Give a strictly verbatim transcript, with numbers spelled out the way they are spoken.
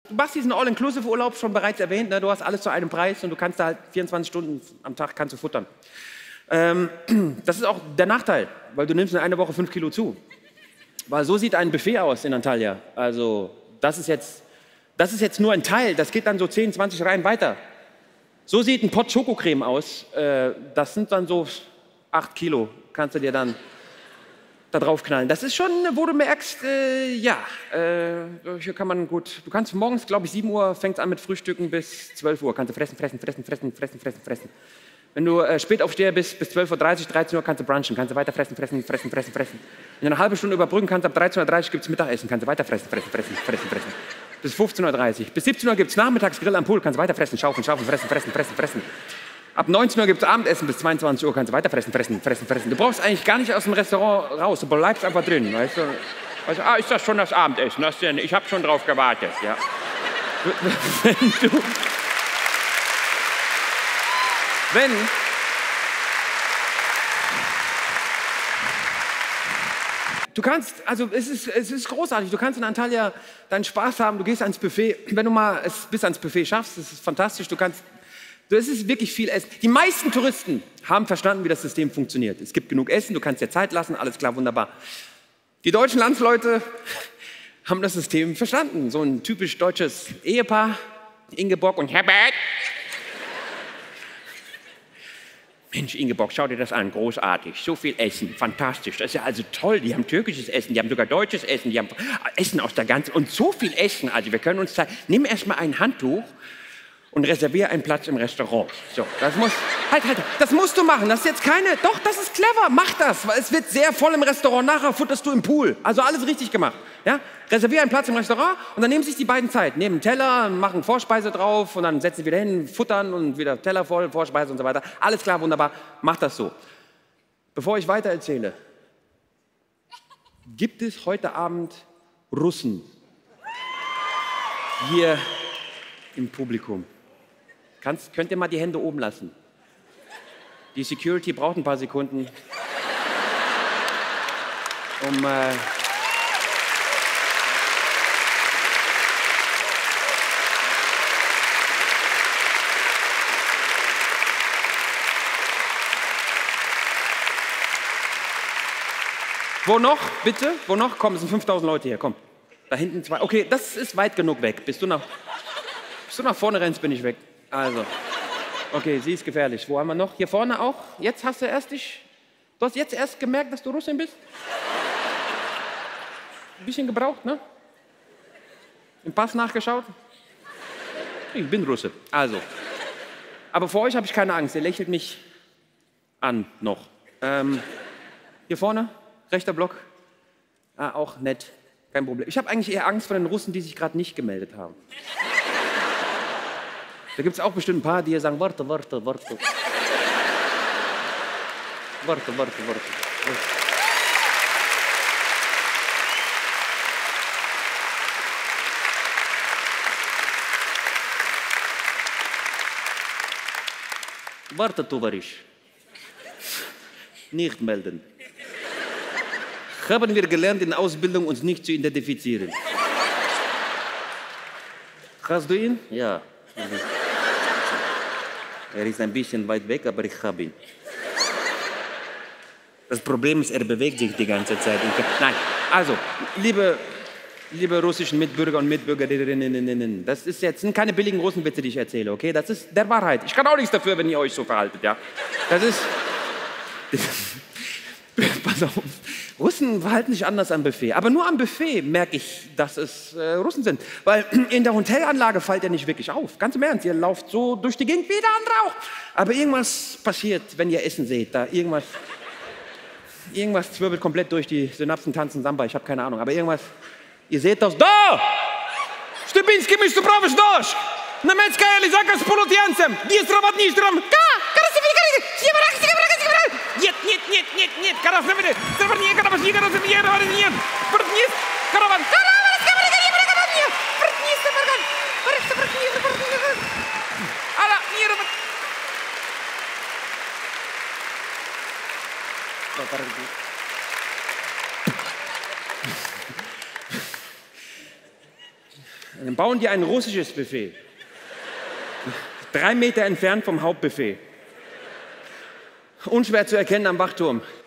Du machst diesen All-Inclusive-Urlaub, schon bereits erwähnt, ne? Du hast alles zu einem Preis und du kannst da halt vierundzwanzig Stunden am Tag kannst du futtern. Ähm, das ist auch der Nachteil, weil du nimmst in einer Woche fünf Kilo zu. Weil so sieht ein Buffet aus in Antalya. Also das ist jetzt, das ist jetzt nur ein Teil, das geht dann so zehn, zwanzig Reihen weiter. So sieht ein Pot Schokocreme aus. Äh, das sind dann so acht Kilo, kannst du dir dann da drauf knallen. Das ist schon, wo du merkst, äh, ja, äh, hier kann man gut, du kannst morgens, glaube ich, sieben Uhr fängst an mit Frühstücken bis zwölf Uhr, kannst du fressen, fressen, fressen, fressen, fressen, fressen, fressen. Wenn du äh, Spätaufsteher bist, bis zwölf Uhr dreißig, dreizehn Uhr kannst du brunchen, kannst du weiter fressen, fressen, fressen, fressen, fressen. Wenn du eine halbe Stunde überbrücken kannst, ab dreizehn Uhr dreißig gibt es Mittagessen, kannst du weiter fressen, fressen, fressen, fressen, fressen. Bis fünfzehn Uhr dreißig. Bis siebzehn Uhr gibt es Nachmittagsgrill am Pool, kannst du weiter fressen, schaufeln, schaufeln, fressen, fressen, fressen, fressen. Ab neunzehn Uhr gibt es Abendessen, bis zweiundzwanzig Uhr kannst du weiter fressen, fressen, fressen, fressen. Du brauchst eigentlich gar nicht aus dem Restaurant raus, du bleibst einfach drin, weißt du. Weißt du, ah, ist das schon das Abendessen? Das denn, ich habe schon drauf gewartet, ja. Wenn du... Wenn... Du kannst, also es ist, es ist großartig, du kannst in Antalya deinen Spaß haben, du gehst ans Buffet, wenn du mal es bis ans Buffet schaffst, das ist fantastisch, du kannst, es ist wirklich viel Essen. Die meisten Touristen haben verstanden, wie das System funktioniert. Es gibt genug Essen, du kannst dir Zeit lassen, alles klar, wunderbar. Die deutschen Landsleute haben das System verstanden, so ein typisch deutsches Ehepaar, Ingeborg und Herbert. Mensch, Ingeborg, schau dir das an, großartig, so viel Essen, fantastisch, das ist ja also toll, die haben türkisches Essen, die haben sogar deutsches Essen, die haben Essen aus der ganzen, und so viel Essen, also wir können uns zeigen, nimm erst mal ein Handtuch und reservier einen Platz im Restaurant. So, das muss, halt, halt, das musst du machen, das ist jetzt keine, doch, das ist clever, mach das, weil es wird sehr voll im Restaurant, nachher futterst du im Pool, also alles richtig gemacht, ja? Reservier einen Platz im Restaurant und dann nehmen sich die beiden Zeit, nehmen einen Teller, machen Vorspeise drauf und dann setzen sie wieder hin, futtern und wieder Teller voll, Vorspeise und so weiter, alles klar, wunderbar, mach das so. Bevor ich weiter erzähle, gibt es heute Abend Russen hier im Publikum? Kannst, könnt ihr mal die Hände oben lassen? Die Security braucht ein paar Sekunden, um... Äh, Wo noch, bitte? Wo noch? Komm, es sind fünftausend Leute hier, komm. Da hinten zwei. Okay, das ist weit genug weg. Bis du nach, bis du nach vorne rennst, bin ich weg. Also, okay, sie ist gefährlich. Wo haben wir noch? Hier vorne auch? Jetzt hast du erst dich... Du hast jetzt erst gemerkt, dass du Russin bist? Ein bisschen gebraucht, ne? Im Pass nachgeschaut? Ich bin Russe. Also. Aber vor euch habe ich keine Angst. Ihr lächelt mich an, noch. Ähm, hier vorne? Rechter Block, ah, auch nett, kein Problem. Ich habe eigentlich eher Angst vor den Russen, die sich gerade nicht gemeldet haben. Da gibt es auch bestimmt ein paar, die hier sagen, warte, warte, warte. Warte, warte, warte. Warte, Tovarisch. Nicht melden. Haben wir gelernt, in Ausbildung uns nicht zu identifizieren. Hast du ihn? Ja. Er ist ein bisschen weit weg, aber ich habe ihn. Das Problem ist, er bewegt sich die ganze Zeit. Nein, also, liebe, liebe russischen Mitbürger und Mitbürgerinnen, das ist jetzt, sind keine billigen Russenwitze, die ich erzähle, okay? Das ist der Wahrheit. Ich kann auch nichts dafür, wenn ihr euch so verhaltet, ja? Das ist... Pass auf. Russen verhalten sich anders am Buffet. Aber nur am Buffet merke ich, dass es äh, Russen sind. Weil in der Hotelanlage fällt ihr nicht wirklich auf. Ganz im Ernst, ihr lauft so durch die Gegend wie der andere auch. Aber irgendwas passiert, wenn ihr Essen seht. Da irgendwas, irgendwas zwirbelt komplett durch die Synapsen, tanzen Samba. Ich habe keine Ahnung. Aber irgendwas, ihr seht das. Da! Stepinski, mich zu prawisch dosz! Немецка Елизака с полотенцем! Есть работничеством! Ка! Нет, нет, нет, нет, нет, карасна види! Севернее караван, не карасна, не караван, нет! Вратниц, караван, караван, скамрика, не караван, нет! Вратниц, северган, вратниц, вратниц, вратниц, ала, не работ. Dann bauen die ein russisches Buffet. Drei Meter entfernt vom Hauptbuffet. Unschwer zu erkennen am Wachturm.